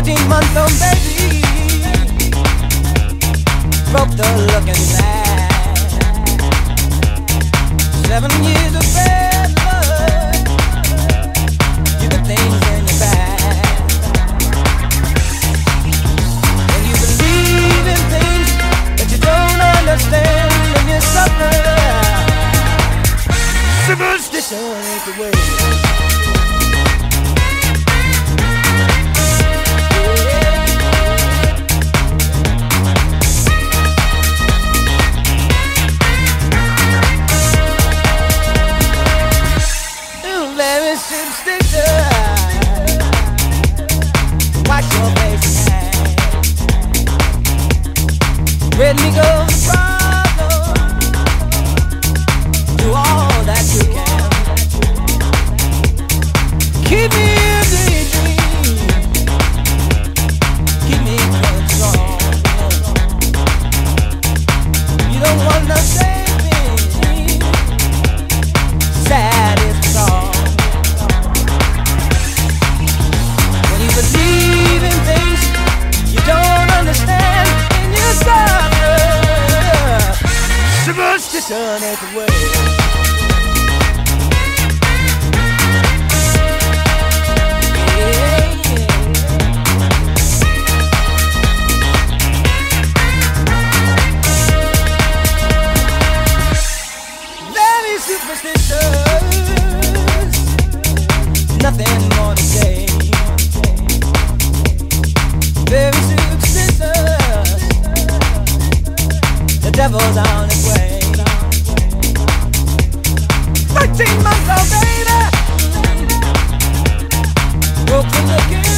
13-month-old baby broke the looking glass. 7 years of bad luck, you put things in your bag. When you believe in things that you don't understand, and you suffer, superstition ain't the way. Wash your face and hands. Let me go the problem. Do all that you can. Keep me in the dream. Keep me control. You don't want to save me. Sad is the song. Believe in things you don't understand, and you suffer. Superstition ain't the way. Yeah, yeah. Very superstitious, nothing more to say. Very superstitious, the devil's on his way. 13 months old baby broke the looking